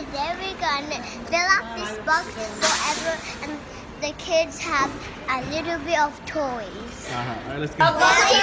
today we're gonna fill out this box forever, and the kids have a little bit of toys. Alright, let's go.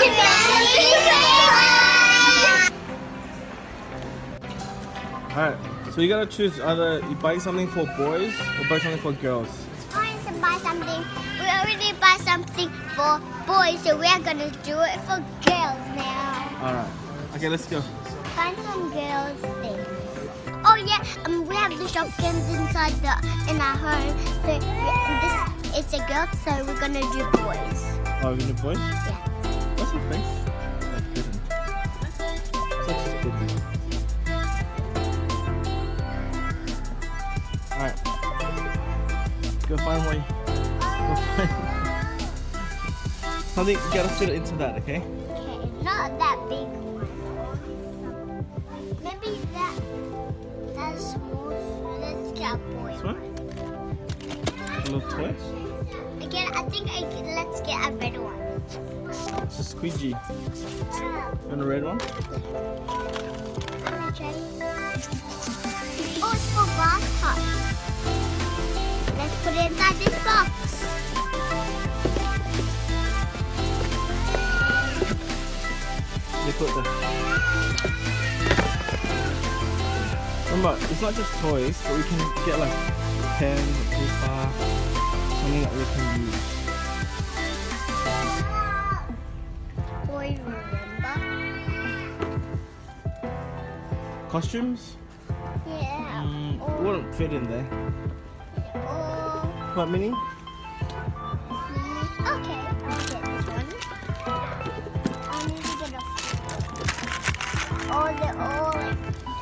Alright, so you gotta choose either you buy something for boys or buy something for girls. Trying to buy something. We already buy something for boys, so we're gonna do it for girls now. Alright, okay, let's go. Find some girls things. Oh yeah, we have the shotguns inside in our home. So this it's a girl, so we're gonna do boys. Oh, we're gonna do boys? Yeah. What's your face? That's good. Such a good. Alright. Go find one. Go find something. You gotta fit it into that, okay? Okay, not that big one. Maybe that's small. So let's get a boy This one? A little toy? Again, let's get a red one. It's a squeegee. You want a red one? I'm gonna try. Oh, it's for bath tops. Let's put it inside this box. They put the. Remember, it's not just toys, but we can get like pens, paper, something that we can use. Boy, remember? Costumes? Yeah. Wouldn't fit in there. Oh. What, Minnie? Okay, I'll get this one. I need to get a. Oh, they're all like.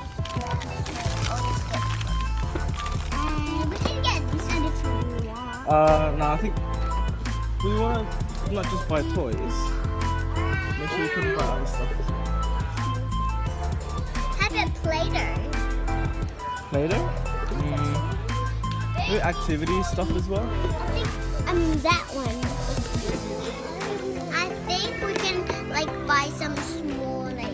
We can get this one if we want. No, I think we want to not just buy toys. Make sure we can buy other stuff as well. How about Play-Doh? Play-Doh? Maybe activity stuff as well. I think that one. I think we can like buy some small like.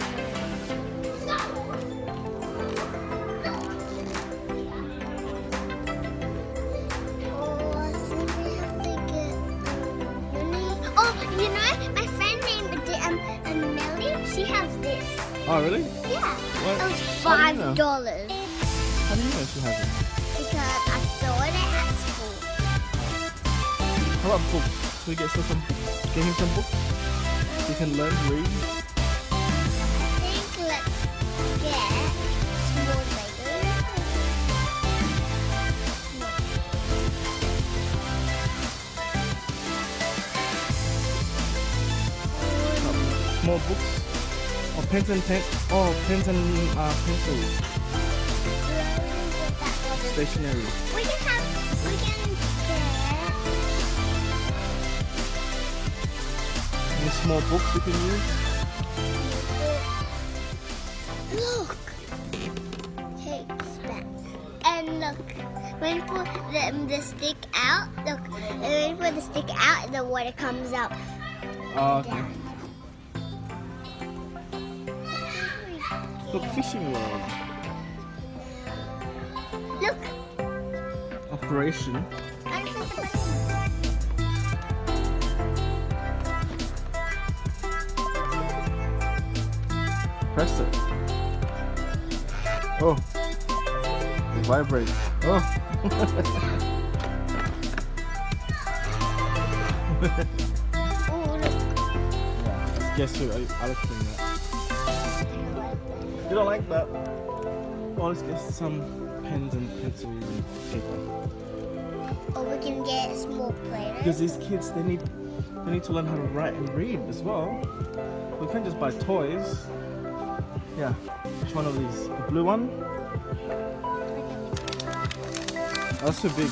Oh, you know, my friend named Melly. She has this. Oh, really? Yeah. What? It was How do you know? $5. How do you know she has it? Because I saw it at school. How about books? Can we get him some books? You can learn to read. I think let's get small Legos. More books. Or pens and pencils. Stationery. We can get Any small books we can use? look. Takes that. And look, when you put the stick out, look, and when you put the stick out, the water comes out. Oh, okay. Look, fishing world. Look. Operation. Press it. Oh. It vibrates. Oh. Oh, look. Yeah. Guess who? Alex doing that. You don't like that? Oh, let's get some pens and pencils and paper. Or we can get a small Play-Doh. Because these kids, they need to learn how to write and read as well. We can't just buy toys. Yeah. Which one of these? The blue one? Oh, that's too big.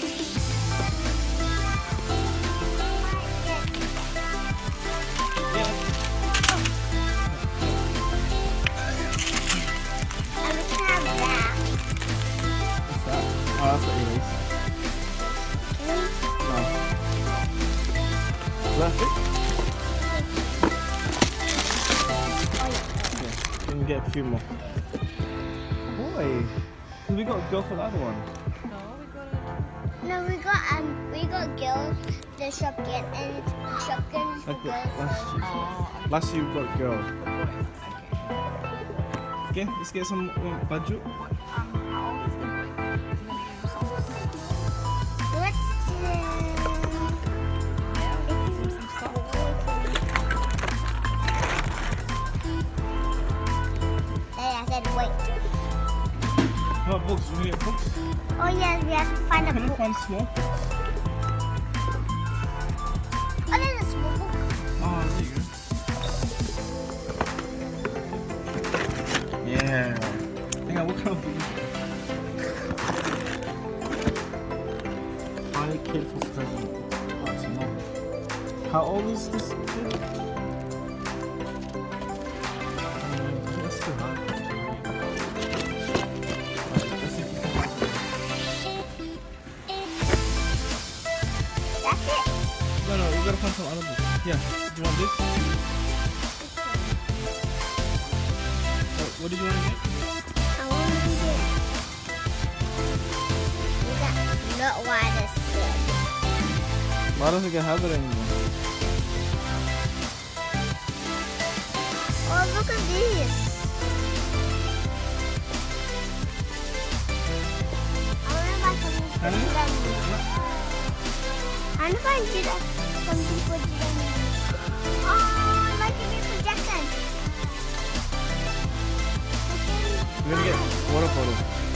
And we can have that. What's that? Oh, that's the erase. No. Is that it? Oh, yeah. Yeah. We can get a few more. Boy. Because we got a girl for the other one. No, we got girls. The shotgun and it's shotguns for Like girls. last year we got girl. Okay, let's get some baju. How old is the boy? Do you want to give him socks? Let's Yeah, we'll give him some socks. I said wait. What books? We get books. Oh yes, we have to find a Can we book. find small books? Oh, there's a small book. Oh, there you go. Yeah. Hang on, what kind of book is it? Find a kid for present. That's enough. How old is this kid? That's too hard. Let's see if we can find it. That's it. No, you gotta find some other books. Yeah, do you want this? What did you want to get? I want to do this. Is that not what I said? Why don't think I have it anymore? Oh, look at this. I want to buy something for Honey? Jirani. I want to find something for Jirani. Oh, I like it for Jackson. We're gonna get water bottle.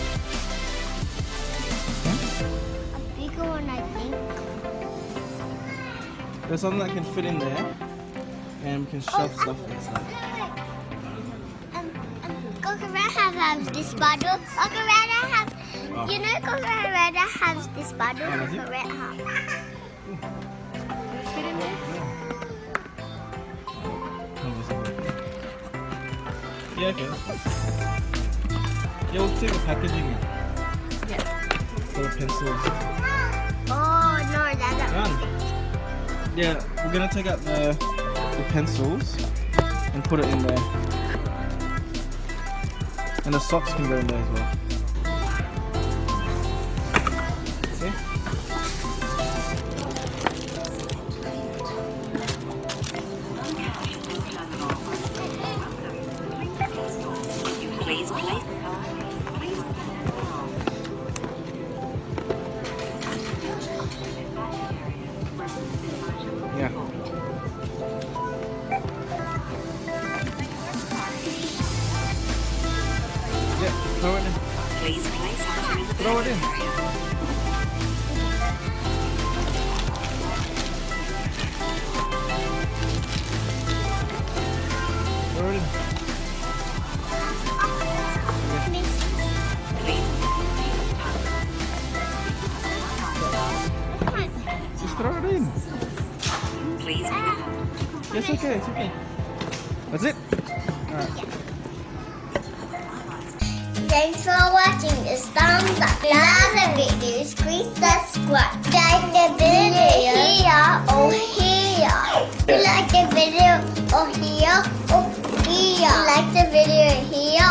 A bigger one, I think. There's something that can fit in there, and we can shove stuff inside. Coca-Cola has this bottle. Coca-Cola has, you know, Coca-Cola has this bottle. Oh, does it? Coca-Cola. Let's fit in there. Yeah, okay. That's fine. Yeah, we'll take the packaging Yeah. for the pencils. Oh no, that's Done. Yeah, we're gonna take out the pencils and put it in there. And the socks can go in there as well. See? Please place. Yeah. Yeah, throw it in. Please place after in the Throw it in. Throw it in. Just throw it in. Please. It's okay, it's okay. That's it. Alright. Thanks for watching. It's thumbs up. Love the videos. Please subscribe. Like the video here or here. You like the video or here or here. Like the video here